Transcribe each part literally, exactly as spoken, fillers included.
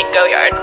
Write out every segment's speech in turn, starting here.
Nate Go Yard.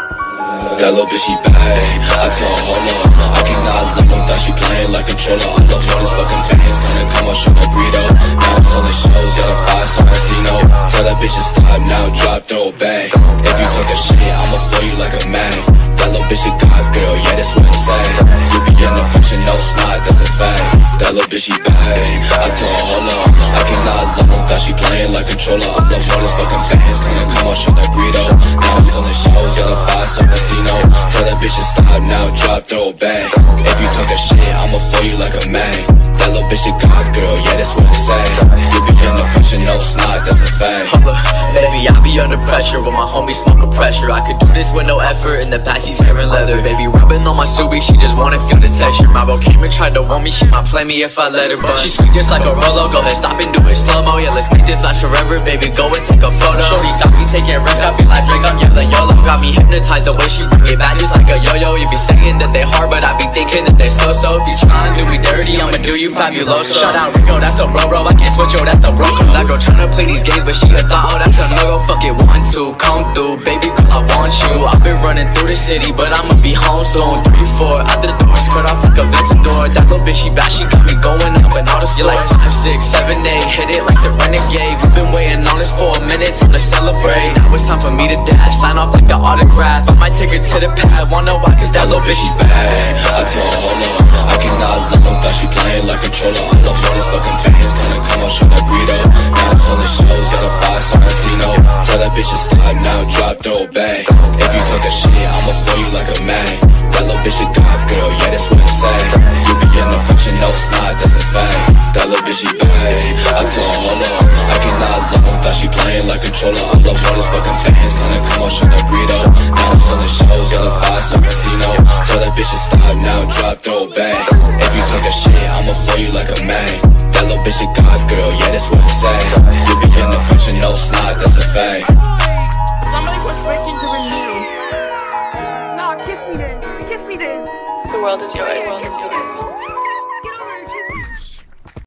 That little bitch, she bad. I tell her, hold up, I cannot let no thought she playing like controller. All I want is fucking bands, gonna come on, show the burrito. Now I'm selling shows at a five-star casino. Tell that bitch to stop now, drop, throw it back. If you talk that shit, I'ma throw you like a man. That little bitch, a God's girl, yeah, that's what I say. You be in the pushing, no snot, that's a fact. That little bitch, she bad. I tell her, hold up, I cannot let no thought she playing like controller. All I want is fucking bands, gonna come on, show that burrito. Now I'm selling shows at a five-star casino. Tell that bitch to stop now, drop, throw it back. If you talk that shit, I'ma throw you like a man. That little bitch a God's girl, yeah, that's what I say. You be in the pressure, no snot, that's a fact. Hold up, baby, I be under pressure with my homies smoking pressure. I could do this with no effort, in the past she's wearing leather. Baby, rubbing on my Subi, she just wanna feel the texture. My bro came and tried to warn me, she might play me if I let her. But she sweet just like a Rolo, go ahead, stop and do it slow-mo. Yeah, let's make this last forever, baby, go and take a photo. Shorty got me taking risks, I feel like Drake, I'm yelling YOLO. Got me hypnotized the way she bring it back just like a yo-yo. You be saying that they hard, but I be thinking that they're so-so. If you tryna do me dirty, I'ma do you fabuloso. Shout out Rico, that's the bro bro, I can't switch, yo, that's the bro code. That girl tryna play these games, but she a thought, oh, that's a no-go. Fuck it, one, two, come through, baby girl, I want you. I've been running through the city, but I'ma be home soon. Three, four, out the door, skirt off like a Ventador. That little bitch, she bad, she got me going up in all the stores. You like five, six, seven, eight, hit it like the renegade. We've been waiting on this for a minute, time to celebrate. Now it's time for me to dash, sign off like the autograph. I might take her to the pad, wanna know why, cause that little bitch, she bad. I tell her, hold up, I cannot let no thought she playing like controller. All I want is fucking bands, gonna come on, show that burrito. Now I'm selling shows at a five-star casino. Tell that bitch to stop now, drop, throw it back. If you talk that shit, I'ma throw you like a man. That little bitch a God's girl, yeah, that's what I say. You be in the pushing, no snot, that's a fact. That little bitch, she bad. I tell her, hold up, I cannot let no thought she playing like controller. All I want is fucking bands, gonna come on, show that burrito. Now I'm selling shows at a five-star casino. Tell that bitch to stop now, drop, throw it back. If you talk that shit, I'ma throw you like a man. That little bitch a God's girl, yeah, that's what I say. You be in the pushing, no snot, that's a fact. Somebody was breaking to renew. Nah, kiss me then. Kiss me then. The world is yours. The world is yours.